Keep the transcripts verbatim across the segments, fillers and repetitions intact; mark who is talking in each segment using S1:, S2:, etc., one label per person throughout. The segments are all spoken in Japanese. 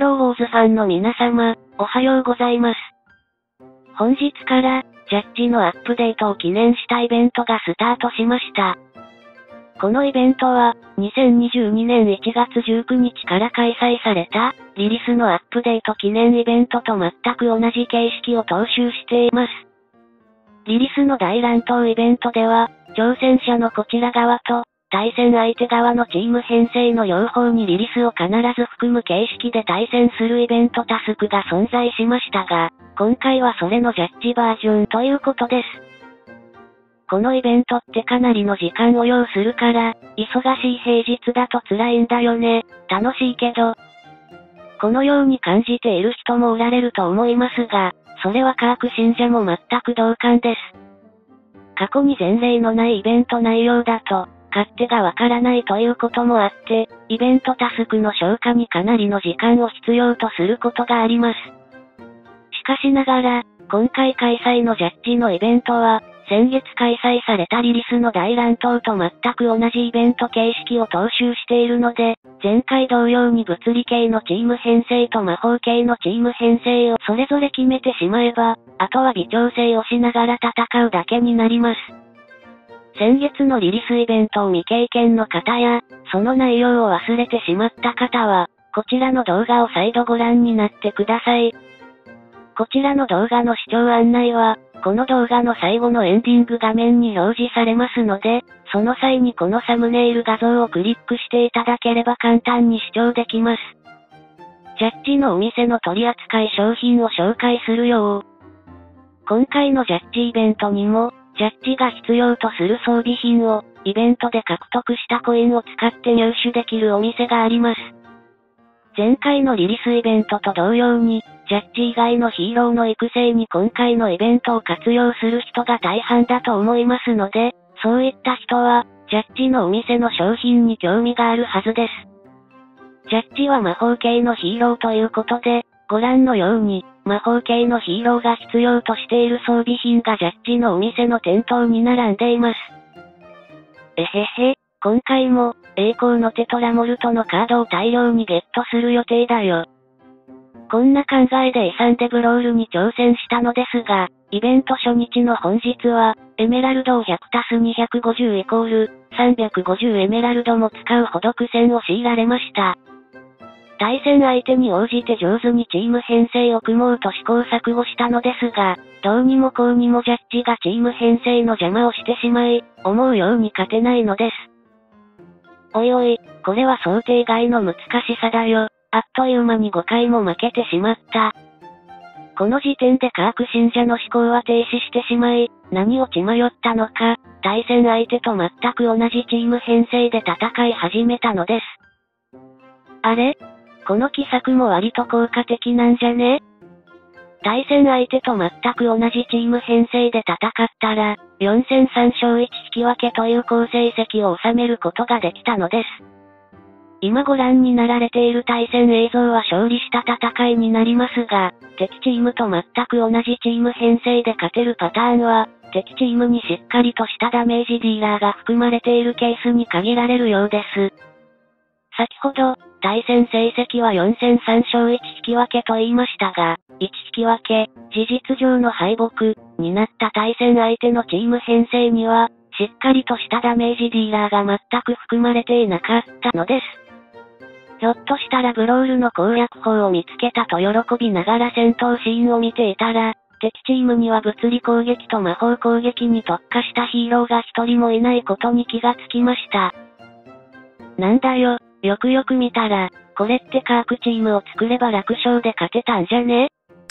S1: ローウォーズファンの皆様、おはようございます。本日から、ジャッジのアップデートを記念したイベントがスタートしました。このイベントは、にせんにじゅうにねんいちがつじゅうくにちから開催された、リリスのアップデート記念イベントと全く同じ形式を踏襲しています。リリスの大乱闘イベントでは、挑戦者のこちら側と、対戦相手側のチーム編成の両方にリリスを必ず含む形式で対戦するイベントタスクが存在しましたが、今回はそれのジャッジバージョンということです。このイベントってかなりの時間を要するから、忙しい平日だと辛いんだよね。楽しいけど。このように感じている人もおられると思いますが、それはカーク信者も全く同感です。過去に前例のないイベント内容だと、勝手がわからないということもあって、イベントタスクの消化にかなりの時間を必要とすることがあります。しかしながら、今回開催のジャッジのイベントは、先月開催されたリリスの大乱闘と全く同じイベント形式を踏襲しているので、前回同様に物理系のチーム編成と魔法系のチーム編成をそれぞれ決めてしまえば、あとは微調整をしながら戦うだけになります。先月のリリスイベントを未経験の方や、その内容を忘れてしまった方は、こちらの動画を再度ご覧になってください。こちらの動画の視聴案内は、この動画の最後のエンディング画面に表示されますので、その際にこのサムネイル画像をクリックしていただければ簡単に視聴できます。ジャッジのお店の取扱い商品を紹介するよう。今回のジャッジイベントにも、ジャッジが必要とする装備品を、イベントで獲得したコインを使って入手できるお店があります。前回のリリスイベントと同様に、ジャッジ以外のヒーローの育成に今回のイベントを活用する人が大半だと思いますので、そういった人は、ジャッジのお店の商品に興味があるはずです。ジャッジは魔法系のヒーローということで、ご覧のように、魔法系のヒーローが必要としている装備品がジャッジのお店の店頭に並んでいます。えへへ、今回も、栄光のテトラモルトのカードを大量にゲットする予定だよ。こんな考えで エスリー ブロールに挑戦したのですが、イベント初日の本日は、エメラルドを ひゃくたすにひゃくごじゅうイコール、さんびゃくごじゅうエメラルドも使うほど苦戦を強いられました。対戦相手に応じて上手にチーム編成を組もうと試行錯誤したのですが、どうにもこうにもジャッジがチーム編成の邪魔をしてしまい、思うように勝てないのです。おいおい、これは想定外の難しさだよ。あっという間にごかいも負けてしまった。この時点でカーク信者の思考は停止してしまい、何を血迷ったのか、対戦相手と全く同じチーム編成で戦い始めたのです。あれ？この奇策も割と効果的なんじゃね？対戦相手と全く同じチーム編成で戦ったら、よんせんさんしょういち引き分けという好成績を収めることができたのです。今ご覧になられている対戦映像は勝利した戦いになりますが、敵チームと全く同じチーム編成で勝てるパターンは、敵チームにしっかりとしたダメージディーラーが含まれているケースに限られるようです。先ほど、対戦成績はよんせんさんしょういち引き分けと言いましたが、いち引き分け、事実上の敗北になった対戦相手のチーム編成には、しっかりとしたダメージディーラーが全く含まれていなかったのです。ひょっとしたらブロールの攻略法を見つけたと喜びながら戦闘シーンを見ていたら、敵チームには物理攻撃と魔法攻撃に特化したヒーローが一人もいないことに気がつきました。なんだよ、よくよく見たら、これってカークチームを作れば楽勝で勝てたんじゃね？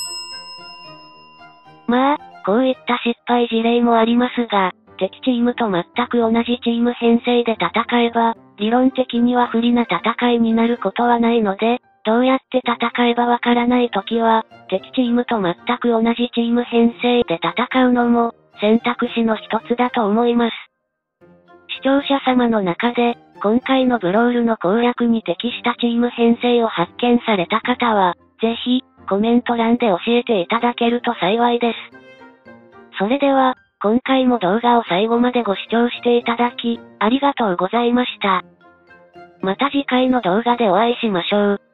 S1: まあ、こういった失敗事例もありますが、敵チームと全く同じチーム編成で戦えば、理論的には不利な戦いになることはないので、どうやって戦えばわからないときは、敵チームと全く同じチーム編成で戦うのも、選択肢の一つだと思います。視聴者様の中で、今回のブロールの攻略に適したチーム編成を発見された方は、ぜひ、コメント欄で教えていただけると幸いです。それでは、今回も動画を最後までご視聴していただき、ありがとうございました。また次回の動画でお会いしましょう。